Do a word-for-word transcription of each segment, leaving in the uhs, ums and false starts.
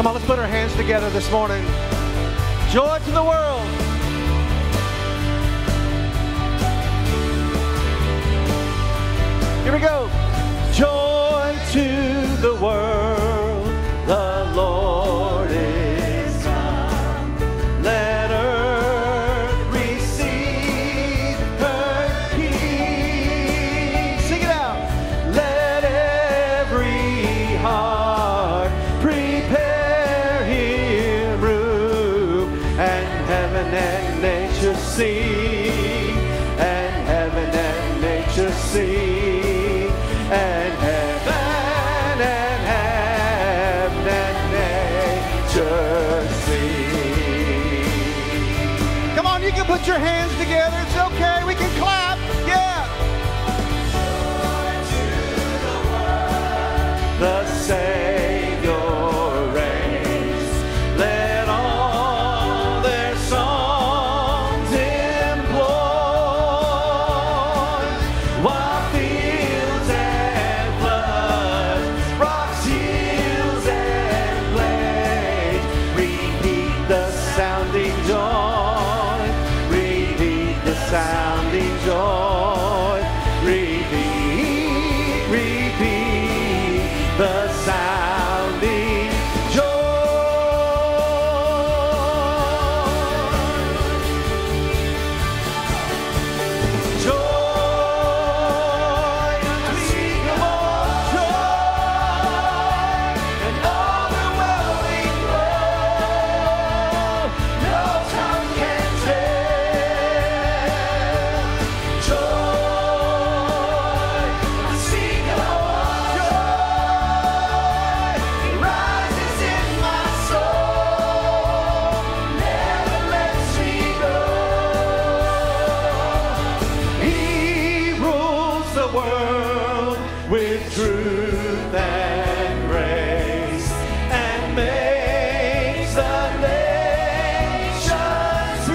Come on, let's put our hands together this morning. Joy to the world. Here we go. Joy to the world, the Lord is come. Let earth receive her King. Sing it out. Let every heart prepare him room, and heaven and nature sing, and heaven and nature sing. And heaven and heaven and nature sing. Come on, you can put your hands together. It's okay. We can clap. Yeah. The Savior reigns. Let all their songs employ, while fields and floods, rocks, hills and plains repeat the sounding joy, repeat the sounding joy, repeat, repeat the sounding joy. Joy, unspeakable joy, and overwhelming love, no tongue can tell. Joy, unspeakable joy, it rises in my soul, never lets me go. He rules the world with truth and grace, and makes the nations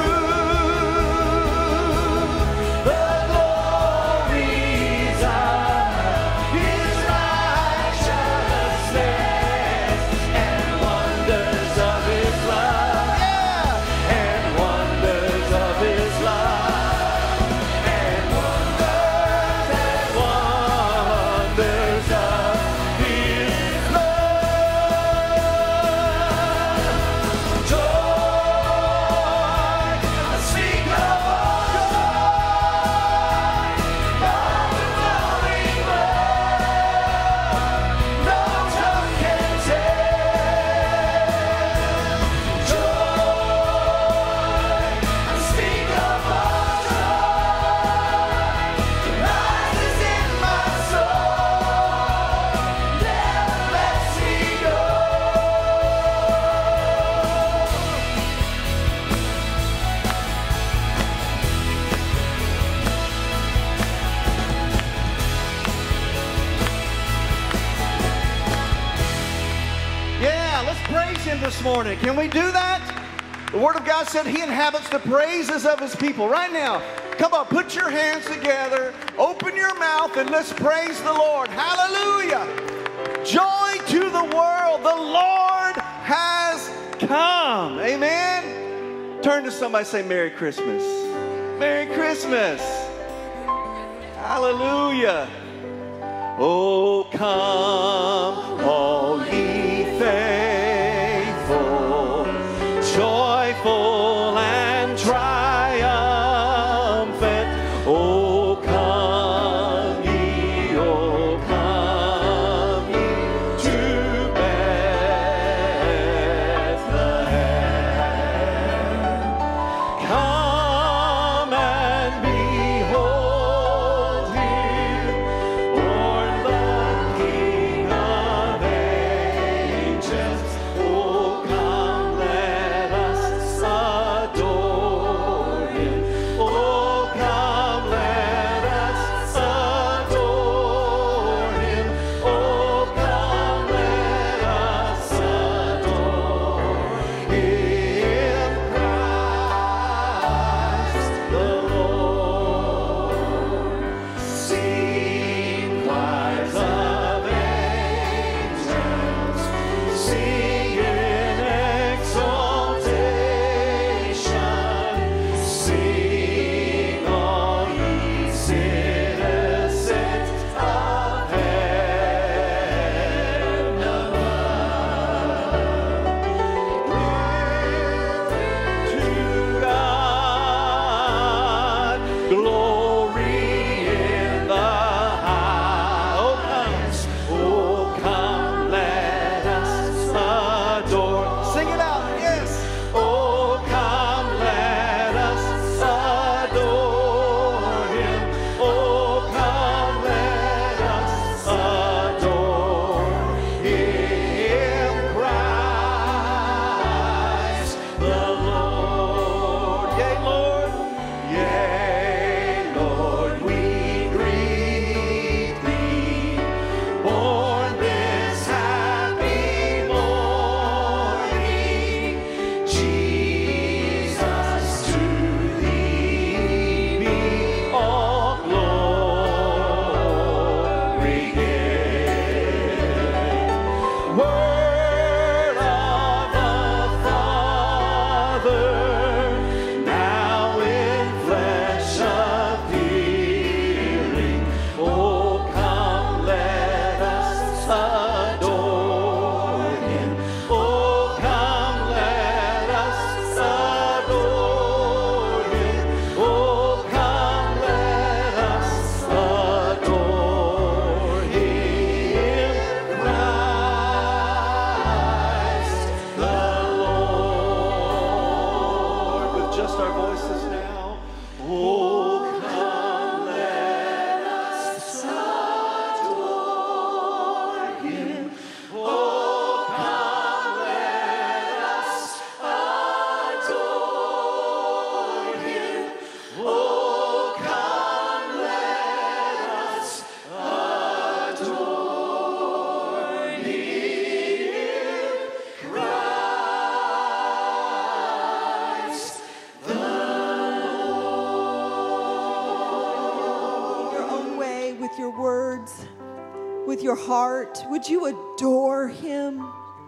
prove the glories of his righteousness, and wonders of his love. Yeah. And wonders of his love. And wonders and wonders of his love. Joy, unspeakable joy, overflowing love, no tongue can tell. Joy, unspeakable joy, rises in my soul, never lets me go. Yeah, let's praise him this morning. Can we do that? The Word of God said he inhabits the praises of his people. Right now, come on, put your hands together, open your mouth, and let's praise the Lord. Hallelujah. Joy to the world. The Lord has come. Amen. Turn to somebody and say, Merry Christmas. Merry Christmas. Hallelujah. Oh, come, all ye faithful, joyful and triumphant. Oh, come ye, oh, come ye to Bethlehem. Come and behold him, born the King of with your words, with your heart? Would you adore him?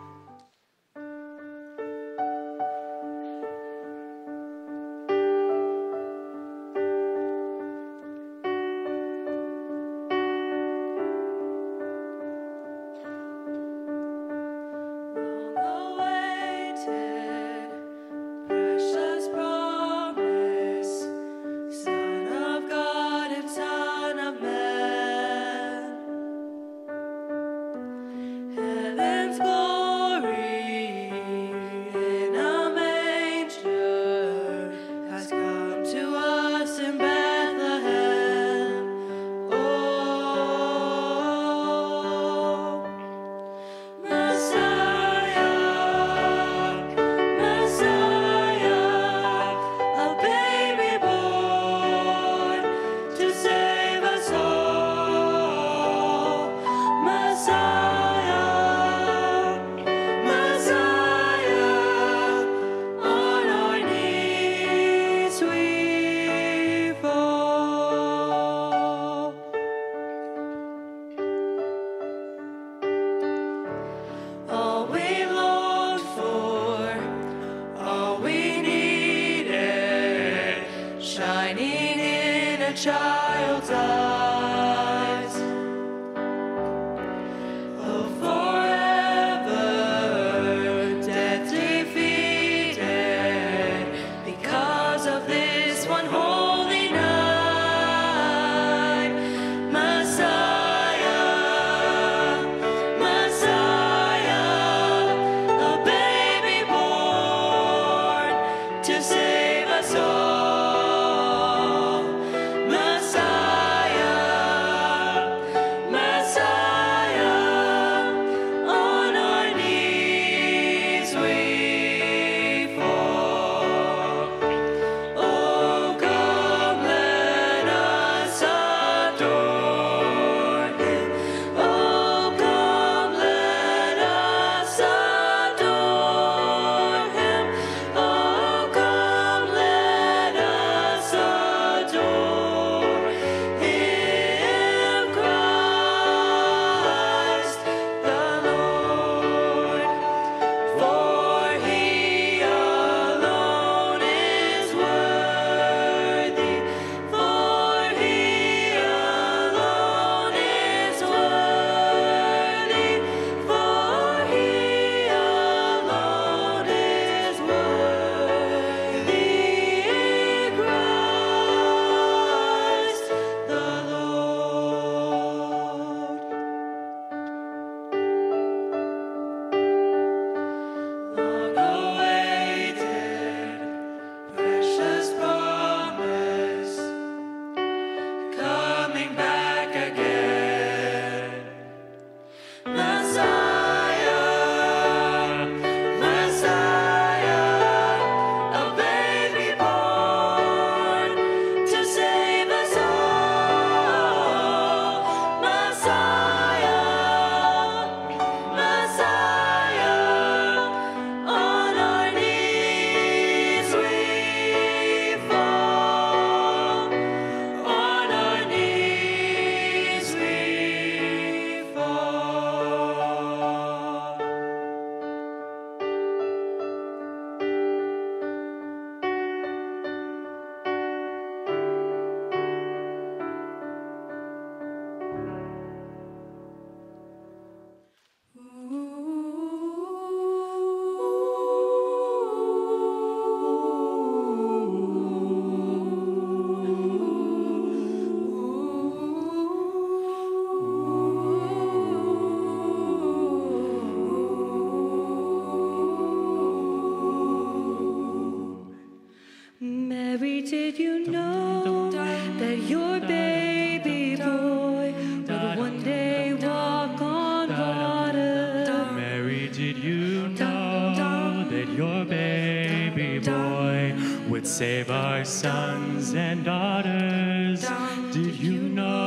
Save our sons and daughters. Did you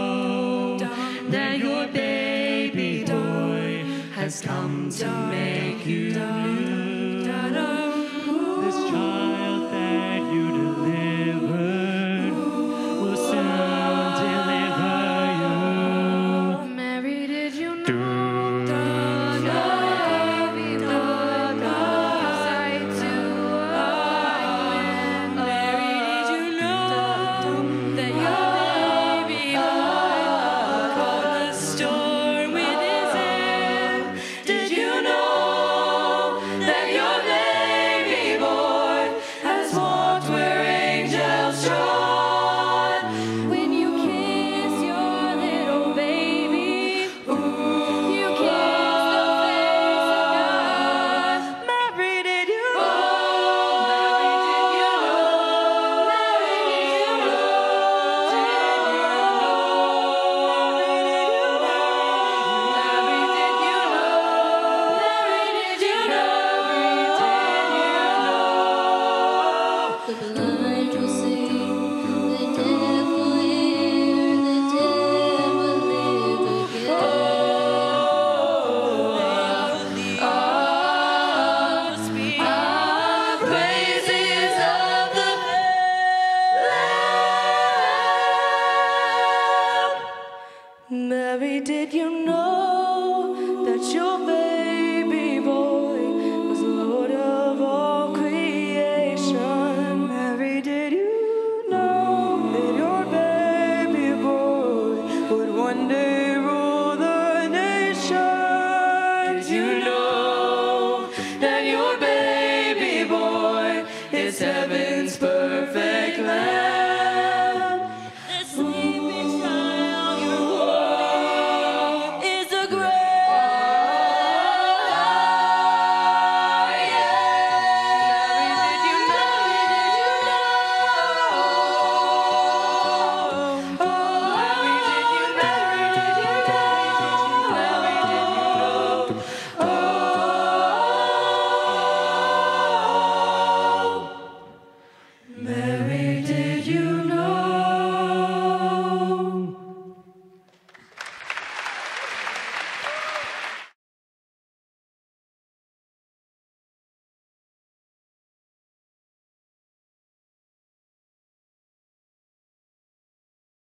know that your baby boy has come to make you new? This child that you delivered will soon deliver you. Mary, did you know that your baby boy was Lord of all creation? Mary, did you know that your baby boy would one day rule the nations? You know that your baby boy is heaven